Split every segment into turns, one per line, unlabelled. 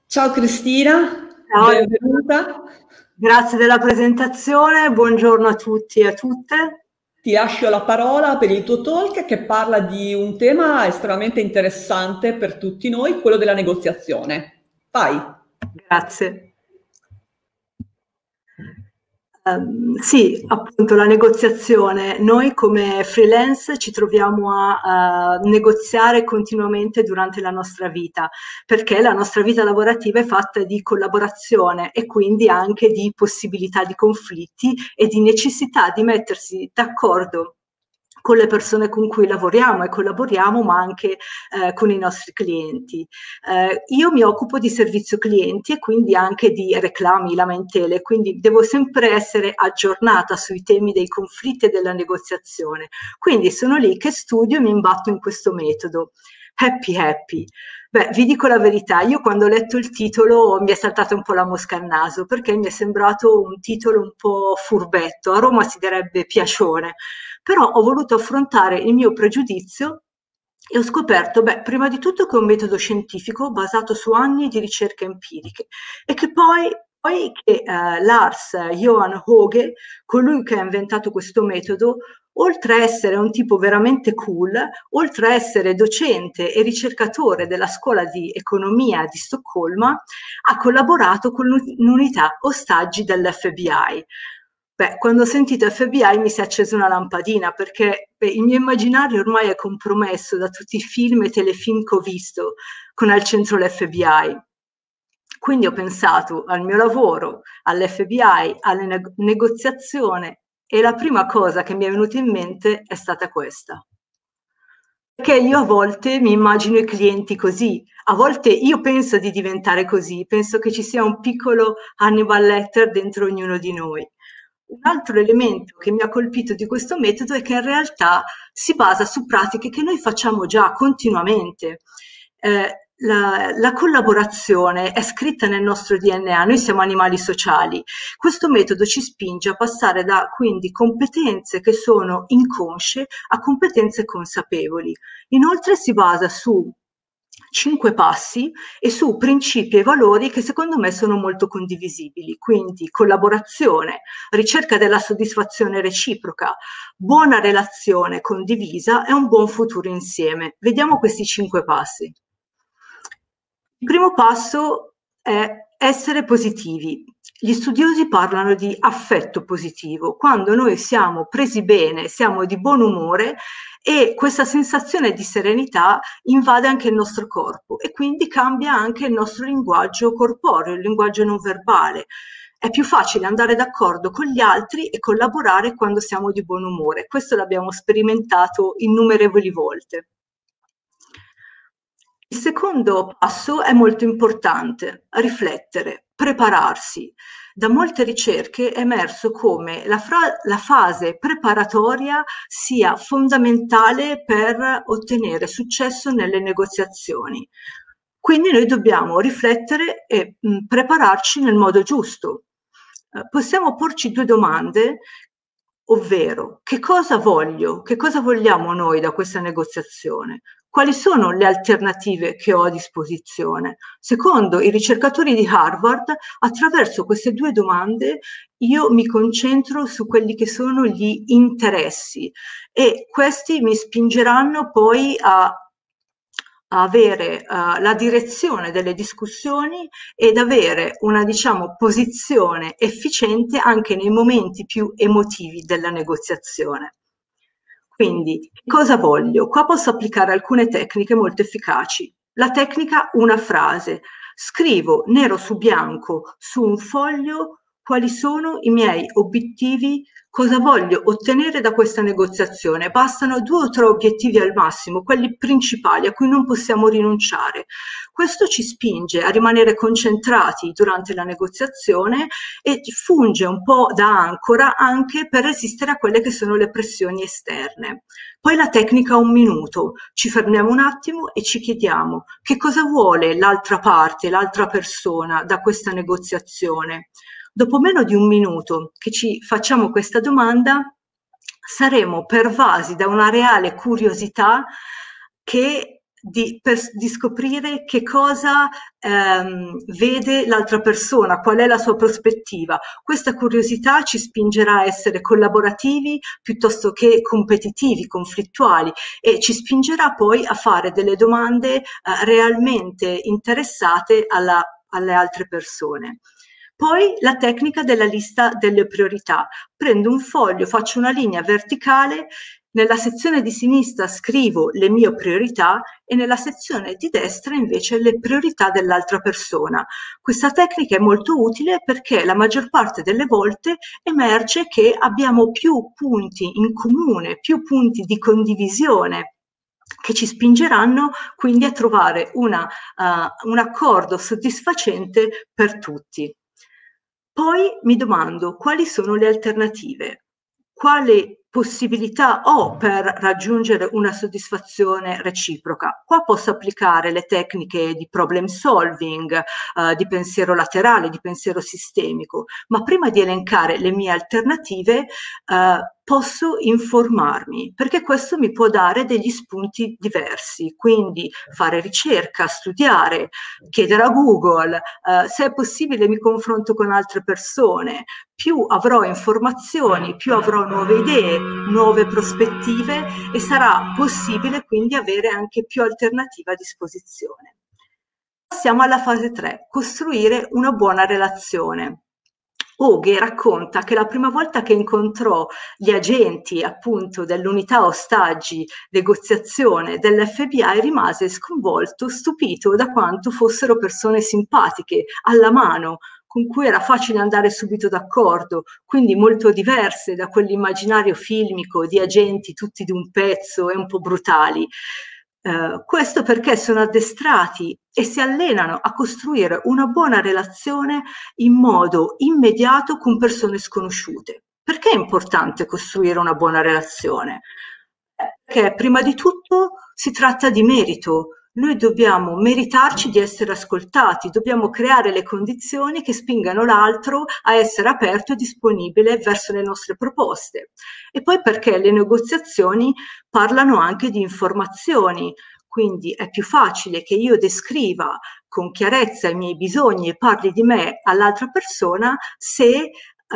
Ciao Cristina,
Ciao,
benvenuta.
grazie della presentazione, buongiorno a tutti e a tutte.
Ti lascio la parola per il tuo talk che parla di un tema estremamente interessante per tutti noi, quello della negoziazione. Vai.
Grazie. Sì, appunto la negoziazione. Noi come freelance ci troviamo a negoziare continuamente durante la nostra vita, perché la nostra vita lavorativa è fatta di collaborazione e quindi anche di possibilità di conflitti e di necessità di mettersi d'accordo con le persone con cui lavoriamo e collaboriamo, ma anche con i nostri clienti. Io mi occupo di servizio clienti e quindi anche di reclami, lamentele, quindi devo sempre essere aggiornata sui temi dei conflitti e della negoziazione. Quindi sono lì che studio e mi imbatto in questo metodo. Happy Happy. Beh, vi dico la verità, io quando ho letto il titolo mi è saltata un po' la mosca al naso perché mi è sembrato un titolo un po' furbetto, a Roma si direbbe piacione, però ho voluto affrontare il mio pregiudizio e ho scoperto, beh, prima di tutto che è un metodo scientifico basato su anni di ricerche empiriche e che poi che Lars Johan Hoge, colui che ha inventato questo metodo, oltre a essere un tipo veramente cool, oltre a essere docente e ricercatore della scuola di economia di Stoccolma, ha collaborato con l'unità ostaggi dell'FBI. Beh, quando ho sentito FBI mi si è accesa una lampadina perché il mio immaginario ormai è compromesso da tutti i film e telefilm che ho visto con al centro l'FBI. Quindi ho pensato al mio lavoro, all'FBI, alla negoziazione e la prima cosa che mi è venuta in mente è stata questa. Perché io a volte mi immagino i clienti così, a volte io penso di diventare così, penso che ci sia un piccolo Hannibal Lecter dentro ognuno di noi. Un altro elemento che mi ha colpito di questo metodo è che in realtà si basa su pratiche che noi facciamo già continuamente. La collaborazione è scritta nel nostro DNA, noi siamo animali sociali. Questo metodo ci spinge a passare da quindi competenze che sono inconsce a competenze consapevoli. Inoltre si basa su 5 passi e su principi e valori che secondo me sono molto condivisibili, quindi collaborazione, ricerca della soddisfazione reciproca, buona relazione condivisa e un buon futuro insieme. Vediamo questi 5 passi. Il primo passo è essere positivi. Gli studiosi parlano di affetto positivo, quando noi siamo presi bene, siamo di buon umore e questa sensazione di serenità invade anche il nostro corpo e quindi cambia anche il nostro linguaggio corporeo, il linguaggio non verbale. È più facile andare d'accordo con gli altri e collaborare quando siamo di buon umore. Questo l'abbiamo sperimentato innumerevoli volte. Il secondo passo è molto importante, riflettere, prepararsi. Da molte ricerche è emerso come la fase preparatoria sia fondamentale per ottenere successo nelle negoziazioni. Quindi noi dobbiamo riflettere e prepararci nel modo giusto. Possiamo porci 2 domande, ovvero che cosa voglio, che cosa vogliamo noi da questa negoziazione? Quali sono le alternative che ho a disposizione? Secondo i ricercatori di Harvard, attraverso queste 2 domande io mi concentro su quelli che sono gli interessi e questi mi spingeranno poi a avere la direzione delle discussioni ed avere una, diciamo, posizione efficiente anche nei momenti più emotivi della negoziazione. Quindi, cosa voglio? Qua posso applicare alcune tecniche molto efficaci. La tecnica una frase. Scrivo nero su bianco su un foglio quali sono i miei obiettivi, cosa voglio ottenere da questa negoziazione. Bastano 2 o 3 obiettivi al massimo, quelli principali a cui non possiamo rinunciare. Questo ci spinge a rimanere concentrati durante la negoziazione e funge un po' da ancora anche per resistere a quelle che sono le pressioni esterne. Poi la tecnica 1 minuto, ci fermiamo un attimo e ci chiediamo che cosa vuole l'altra parte, l'altra persona da questa negoziazione. Dopo meno di 1 minuto che ci facciamo questa domanda, saremo pervasi da una reale curiosità che di scoprire che cosa vede l'altra persona, qual è la sua prospettiva. Questa curiosità ci spingerà a essere collaborativi piuttosto che competitivi, conflittuali, e ci spingerà poi a fare delle domande realmente interessate alle altre persone. Poi la tecnica della lista delle priorità. Prendo un foglio, faccio una linea verticale, nella sezione di sinistra scrivo le mie priorità e nella sezione di destra invece le priorità dell'altra persona. Questa tecnica è molto utile perché la maggior parte delle volte emerge che abbiamo più punti in comune, più punti di condivisione che ci spingeranno quindi a trovare un accordo soddisfacente per tutti. Poi mi domando quali sono le alternative, quali possibilità ho per raggiungere una soddisfazione reciproca. Qua posso applicare le tecniche di problem solving, di pensiero laterale, di pensiero sistemico, ma prima di elencare le mie alternative posso informarmi, perché questo mi può dare degli spunti diversi, quindi fare ricerca, studiare, chiedere a Google, se è possibile mi confronto con altre persone. Più avrò informazioni, più avrò nuove idee, nuove prospettive e sarà possibile quindi avere anche più alternative a disposizione. Passiamo alla fase 3, costruire una buona relazione. Oghe racconta che la prima volta che incontrò gli agenti appunto dell'unità ostaggi negoziazione dell'FBI rimase sconvolto, stupito da quanto fossero persone simpatiche, alla mano, con cui era facile andare subito d'accordo, quindi molto diverse da quell'immaginario filmico di agenti tutti d'un pezzo e un po' brutali. Questo perché sono addestrati e si allenano a costruire una buona relazione in modo immediato con persone sconosciute. Perché è importante costruire una buona relazione? Perché prima di tutto si tratta di merito. Noi dobbiamo meritarci di essere ascoltati, dobbiamo creare le condizioni che spingano l'altro a essere aperto e disponibile verso le nostre proposte. E poi perché le negoziazioni parlano anche di informazioni, quindi è più facile che io descriva con chiarezza i miei bisogni e parli di me all'altra persona se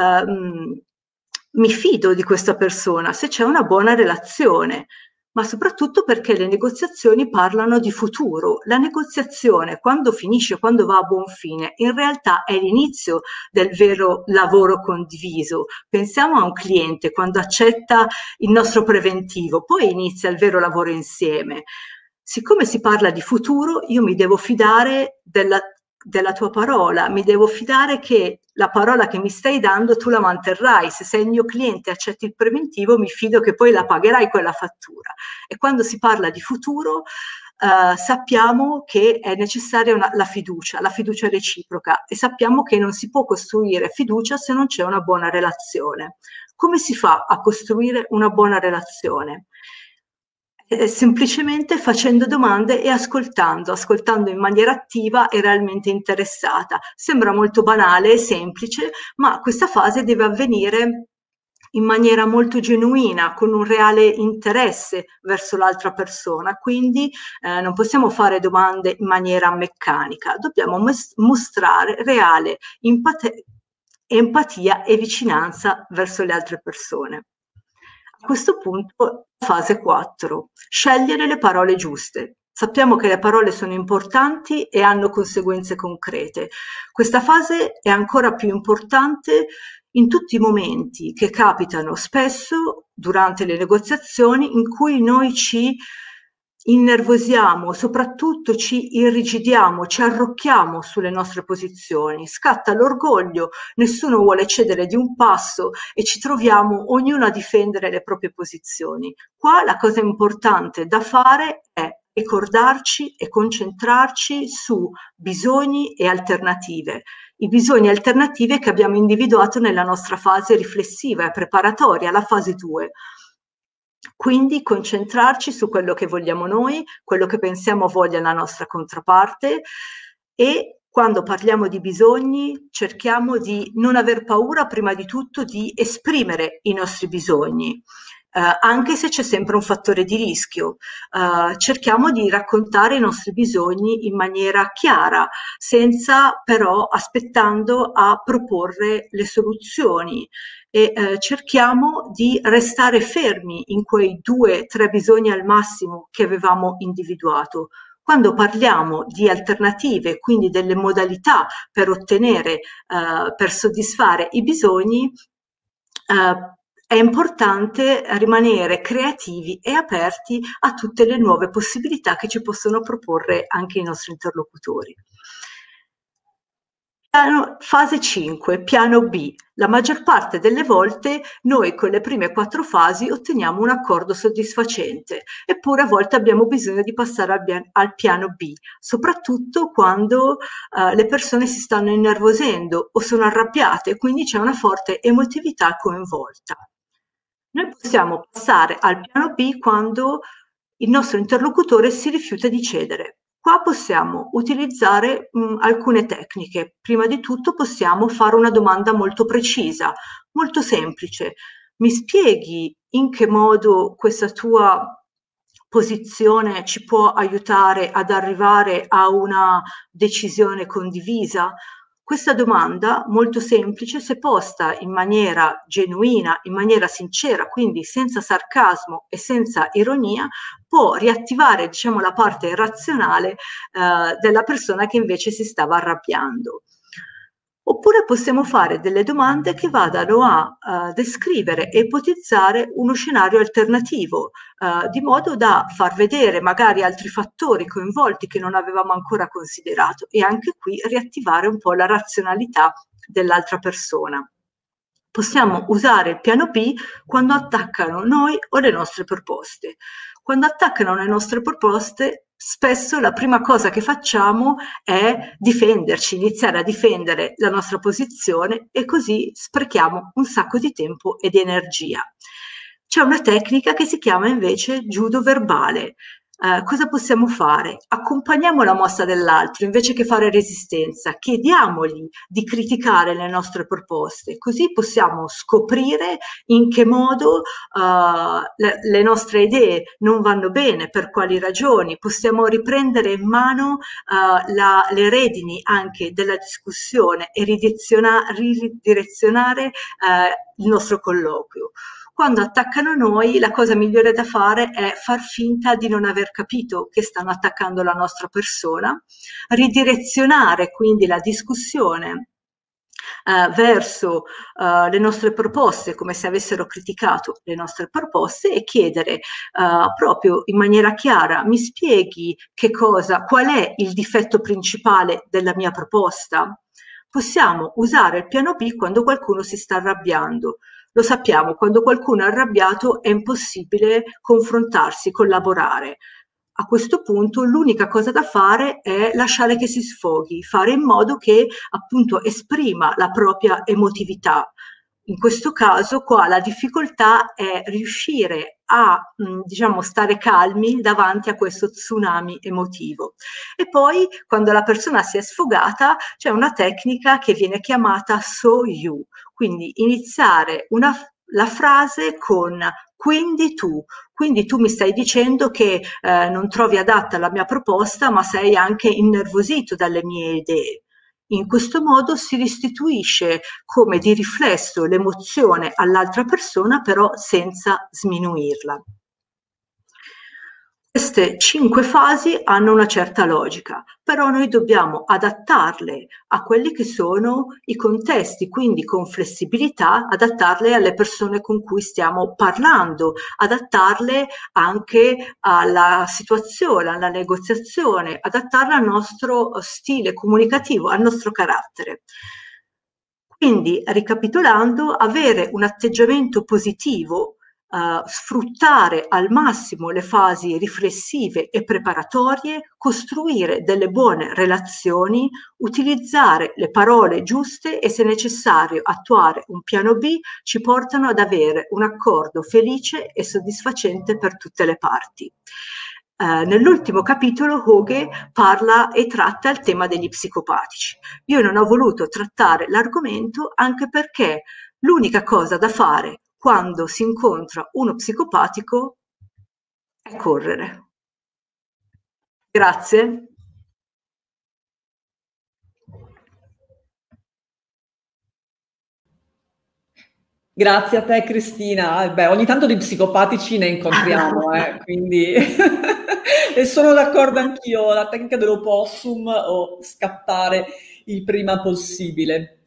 mi fido di questa persona, se c'è una buona relazione. Ma soprattutto perché le negoziazioni parlano di futuro. La negoziazione, quando finisce, quando va a buon fine, in realtà è l'inizio del vero lavoro condiviso. Pensiamo a un cliente quando accetta il nostro preventivo, poi inizia il vero lavoro insieme. Siccome si parla di futuro, io mi devo fidare della tua parola, mi devo fidare che la parola che mi stai dando tu la manterrai. Se sei il mio cliente e accetti il preventivo, mi fido che poi la pagherai quella fattura. E quando si parla di futuro sappiamo che è necessaria la fiducia reciproca, e sappiamo che non si può costruire fiducia se non c'è una buona relazione. Come si fa a costruire una buona relazione? Semplicemente facendo domande e ascoltando in maniera attiva e realmente interessata. Sembra molto banale e semplice, ma questa fase deve avvenire in maniera molto genuina, con un reale interesse verso l'altra persona, quindi non possiamo fare domande in maniera meccanica, dobbiamo mostrare reale empatia e vicinanza verso le altre persone. A questo punto, fase 4, scegliere le parole giuste. Sappiamo che le parole sono importanti e hanno conseguenze concrete. Questa fase è ancora più importante in tutti i momenti che capitano spesso durante le negoziazioni in cui noi ci innervosiamo, soprattutto ci irrigidiamo, ci arrocchiamo sulle nostre posizioni, scatta l'orgoglio, nessuno vuole cedere di un passo e ci troviamo ognuno a difendere le proprie posizioni. Qua la cosa importante da fare è ricordarci e concentrarci su bisogni e alternative. I bisogni e alternative che abbiamo individuato nella nostra fase riflessiva e preparatoria, la fase 2. Quindi concentrarci su quello che vogliamo noi, quello che pensiamo voglia la nostra controparte, e quando parliamo di bisogni cerchiamo di non aver paura prima di tutto di esprimere i nostri bisogni. anche se c'è sempre un fattore di rischio. Cerchiamo di raccontare i nostri bisogni in maniera chiara, senza però aspettando a proporre le soluzioni, e cerchiamo di restare fermi in quei 2-3 bisogni al massimo che avevamo individuato. Quando parliamo di alternative, quindi delle modalità per ottenere, per soddisfare i bisogni, è importante rimanere creativi e aperti a tutte le nuove possibilità che ci possono proporre anche i nostri interlocutori. Fase 5, piano B. La maggior parte delle volte noi con le prime 4 fasi otteniamo un accordo soddisfacente, eppure a volte abbiamo bisogno di passare al piano B, soprattutto quando le persone si stanno innervosendo o sono arrabbiate, quindi c'è una forte emotività coinvolta. Noi possiamo passare al piano B quando il nostro interlocutore si rifiuta di cedere. Qua possiamo utilizzare alcune tecniche. Prima di tutto possiamo fare una domanda molto precisa, molto semplice. Mi spieghi in che modo questa tua posizione ci può aiutare ad arrivare a una decisione condivisa? Questa domanda, molto semplice, se posta in maniera genuina, in maniera sincera, quindi senza sarcasmo e senza ironia, può riattivare, diciamo, la parte razionale della persona che invece si stava arrabbiando. Oppure possiamo fare delle domande che vadano a descrivere e ipotizzare uno scenario alternativo, di modo da far vedere magari altri fattori coinvolti che non avevamo ancora considerato, e anche qui riattivare un po' la razionalità dell'altra persona. Possiamo usare il piano B quando attaccano noi o le nostre proposte. Quando attaccano le nostre proposte, spesso la prima cosa che facciamo è difenderci, iniziare a difendere la nostra posizione, e così sprechiamo un sacco di tempo e di energia. C'è una tecnica che si chiama invece judo verbale. Cosa possiamo fare? Accompagniamo la mossa dell'altro invece che fare resistenza, chiediamogli di criticare le nostre proposte, così possiamo scoprire in che modo le nostre idee non vanno bene, per quali ragioni, possiamo riprendere in mano le redini anche della discussione e ridirezionare il nostro colloquio. Quando attaccano noi, la cosa migliore da fare è far finta di non aver capito che stanno attaccando la nostra persona, ridirezionare quindi la discussione verso le nostre proposte, come se avessero criticato le nostre proposte, e chiedere proprio in maniera chiara: mi spieghi qual è il difetto principale della mia proposta? Possiamo usare il piano B quando qualcuno si sta arrabbiando. Lo sappiamo, quando qualcuno è arrabbiato è impossibile confrontarsi, collaborare. A questo punto l'unica cosa da fare è lasciare che si sfoghi, fare in modo che appunto esprima la propria emotività. In questo caso qua la difficoltà è riuscire a diciamo stare calmi davanti a questo tsunami emotivo. E poi quando la persona si è sfogata c'è una tecnica che viene chiamata so you, quindi iniziare la frase con quindi tu mi stai dicendo che non trovi adatta la mia proposta, ma sei anche innervosito dalle mie idee. In questo modo si restituisce come di riflesso l'emozione all'altra persona, però senza sminuirla. Queste 5 fasi hanno una certa logica, però noi dobbiamo adattarle a quelli che sono i contesti, quindi con flessibilità, adattarle alle persone con cui stiamo parlando, adattarle anche alla situazione, alla negoziazione, adattarle al nostro stile comunicativo, al nostro carattere. Quindi, ricapitolando, avere un atteggiamento positivo, sfruttare al massimo le fasi riflessive e preparatorie, costruire delle buone relazioni, utilizzare le parole giuste e, se necessario, attuare un piano B, ci portano ad avere un accordo felice e soddisfacente per tutte le parti. Nell'ultimo capitolo Hoge parla e tratta il tema degli psicopatici. Io non ho voluto trattare l'argomento anche perché l'unica cosa da fare quando si incontra uno psicopatico è correre. Grazie.
Grazie a te Cristina. Beh, ogni tanto di psicopatici ne incontriamo, quindi e sono d'accordo anch'io, la tecnica dell'opossum o scappare il prima possibile.